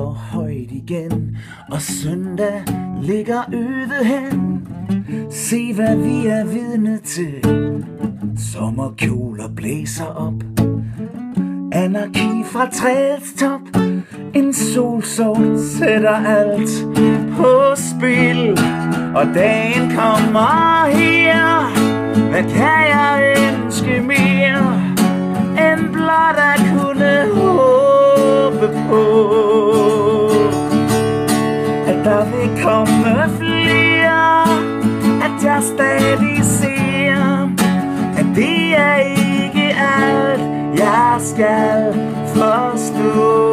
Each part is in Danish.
råber højt igen, og søndag ligger øde hen. Se hvad vi er vidne til. Sommerkjoler blæser op, anarki fra træets top. En solsort sætter alt på spil, og dagen kommer her. Hvad kan jeg ønske mere end blot at kunne håbe på, at der vil komme flere, at jeg stadig ser, at det er ikke alt, jeg skal forstå.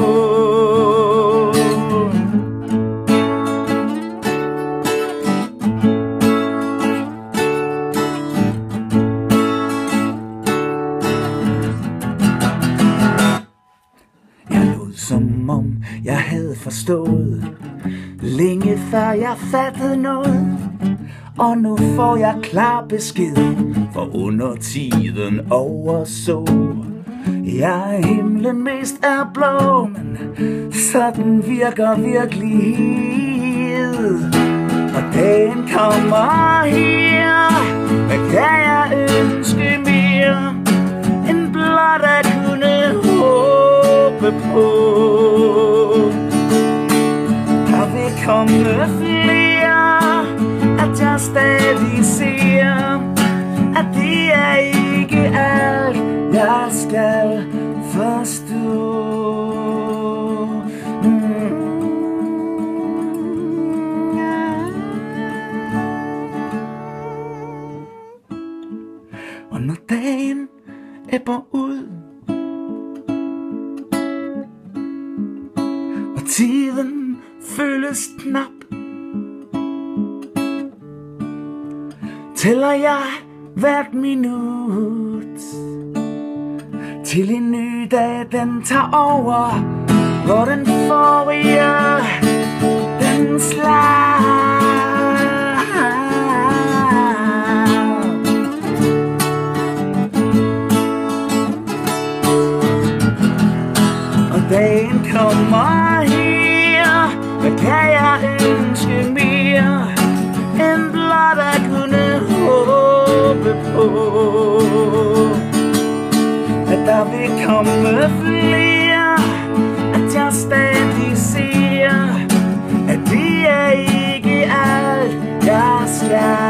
Som om jeg havde forstået længe før jeg fattede noget. Og nu får jeg klar besked, for under tiden overså jeg himlen mest er blå, men sådan virker virkelighed. Og dagen kommer her. Hvad kan jeg ønske mere end blot at kunne håbe på, der vil komme flere, at jeg stadig ser, at det er ikke alt, jeg skal forstå. Og når dagen ebber ud, og tiden føles knap, tæller jeg hvert minut, til en ny dag den tager over, hvor den forrige den slap. Og dagen kommer her. Hvad kan jeg ønske mere end blot at kunne håbe på, at der vil komme flere, at jeg stadig ser, at det er ikke alt, jeg skal